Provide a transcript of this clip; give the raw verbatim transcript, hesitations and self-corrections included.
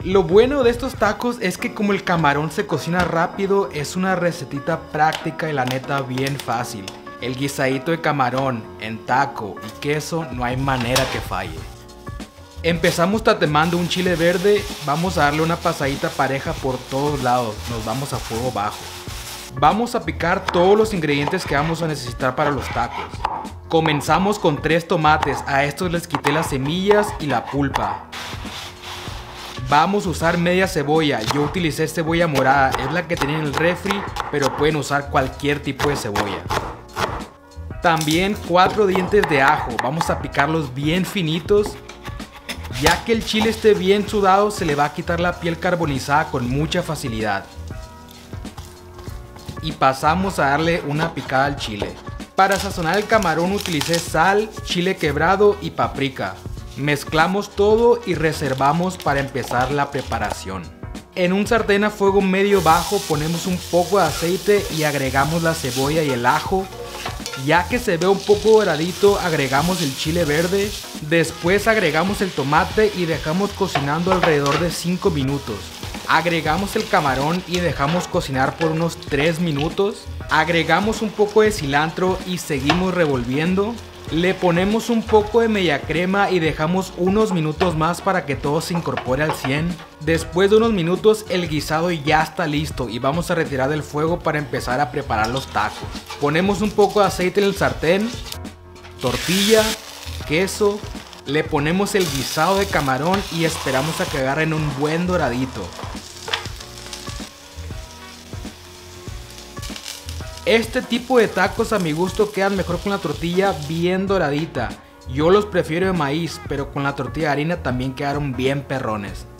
Lo bueno de estos tacos es que como el camarón se cocina rápido, es una recetita práctica y la neta bien fácil. El guisadito de camarón en taco y queso no hay manera que falle. Empezamos tatemando un chile verde, vamos a darle una pasadita pareja por todos lados, nos vamos a fuego bajo. Vamos a picar todos los ingredientes que vamos a necesitar para los tacos. Comenzamos con tres tomates, a estos les quité las semillas y la pulpa. Vamos a usar media cebolla, yo utilicé cebolla morada, es la que tenía en el refri, pero pueden usar cualquier tipo de cebolla. También cuatro dientes de ajo, vamos a picarlos bien finitos. Ya que el chile esté bien sudado, se le va a quitar la piel carbonizada con mucha facilidad. Y pasamos a darle una picada al chile. Para sazonar el camarón utilicé sal, chile quebrado y paprika. Mezclamos todo y reservamos para empezar la preparación. En un sartén a fuego medio bajo ponemos un poco de aceite y agregamos la cebolla y el ajo. Ya que se ve un poco doradito, agregamos el chile verde. Después agregamos el tomate y dejamos cocinando alrededor de cinco minutos. Agregamos el camarón y dejamos cocinar por unos tres minutos. Agregamos un poco de cilantro y seguimos revolviendo. Le ponemos un poco de media crema y dejamos unos minutos más para que todo se incorpore al cien. Después de unos minutos el guisado ya está listo y vamos a retirar del fuego para empezar a preparar los tacos. Ponemos un poco de aceite en el sartén, tortilla, queso, le ponemos el guisado de camarón y esperamos a que agarren un buen doradito. Este tipo de tacos a mi gusto quedan mejor con la tortilla bien doradita. Yo los prefiero de maíz, pero con la tortilla de harina también quedaron bien perrones.